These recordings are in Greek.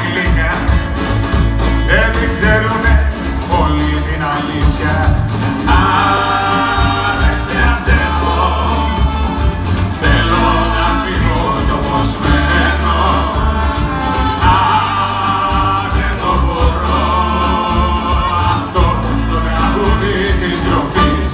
γλυκά, δεν ξέρουνε όλη την αλήθεια. Α, δεν σε αντέχω, θέλω να φύγω κι όπως μένω. Α, δεν το μπορώ, αυτό το τραγούδι της ντροπής.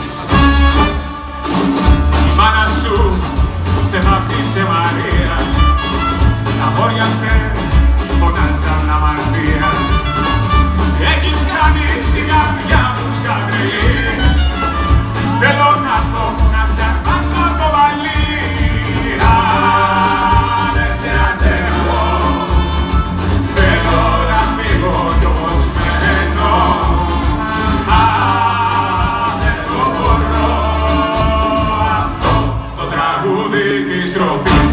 Η μάνα σου σε βάφτισε Μαρία, τα μόρια σε φωνάζαν αμαρτία. Έχεις κάνει την καρδιά μου σαν τρελή, θέλω να έρθω να σε αρπάξω το μαλλί. Α, δεν σε αντέχω, θέλω να φύγω κι όπως μένω. Α, δεν το μπορώ, αυτό το τραγούδι της ντροπής.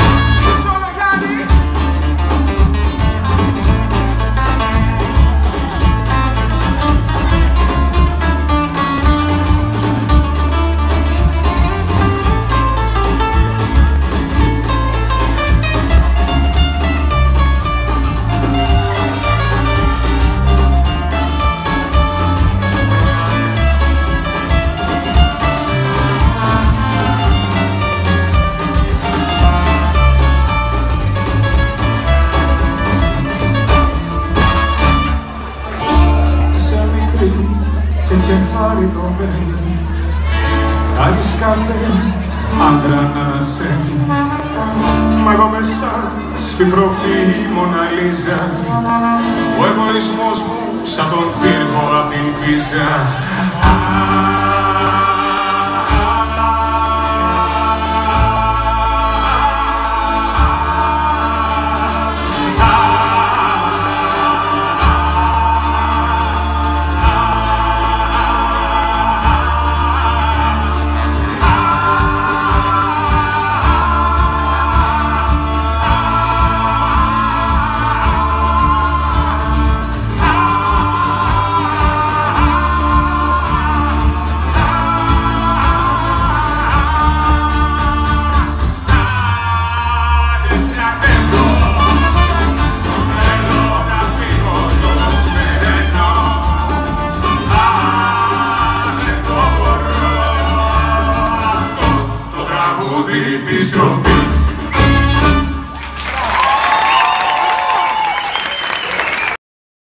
Και κεφάλι το μπαίνει, κάνεις κάθε άντρα να ανασένει. Μα εγώ μέσα στη φροχή Μοναλίζα, ο εγωισμός μου σαν τον πύργο απ' την Πίζα. Της ντροπής.